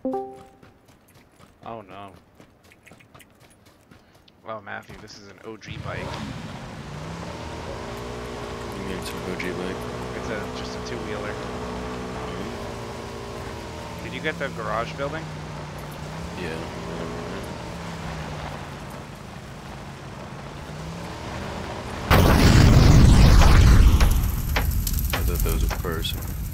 Oh no. Well, Matthew, this is an OG bike. You mean it's an OG bike? It's just a two-wheeler. Did you get the garage building? Yeah. I thought that was a person.